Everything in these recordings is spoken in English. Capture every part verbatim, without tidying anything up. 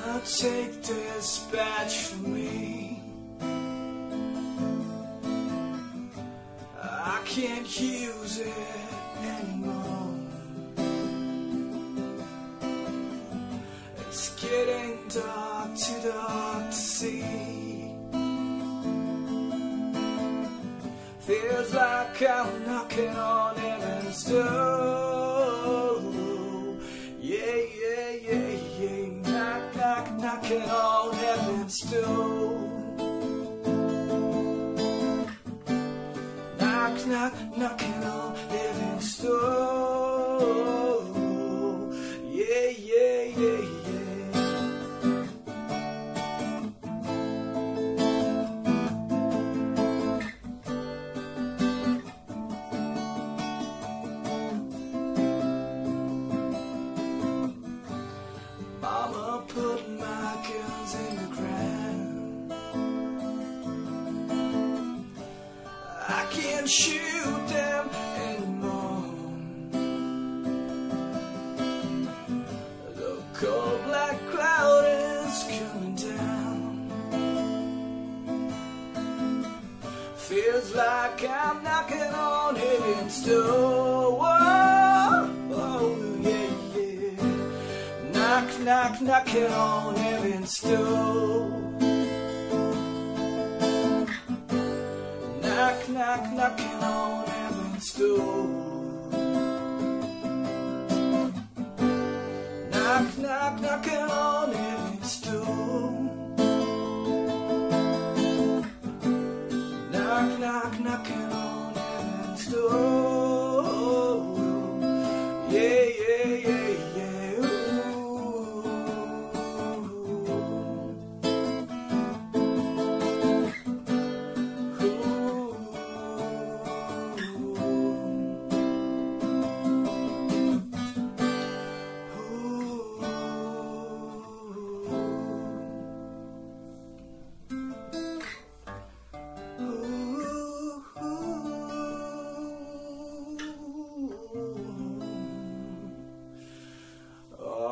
Mama, take this badge from me. I can't use it anymore. It's getting dark, too dark to see. Feels like I'm knocking on heaven's door. Yeah, yeah, yeah, yeah. Knock, knock, knocking on heaven's door. Knock, knock, knocking on heaven's door. Yeah, yeah, yeah, yeah. Mama put my guns in the ground. I can't shoot them anymore. The cold black cloud is coming down. Feels like I'm knocking on heaven's door. Oh, yeah, yeah. Knock, knock, knocking on heaven's door. Knock, knock, knocking on heaven's door. Knock, knock, knocking on heaven's door. Knock, knock, knocking on heaven's door. Yeah, yeah, yeah, yeah.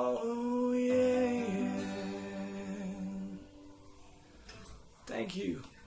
Oh, yeah. Thank you.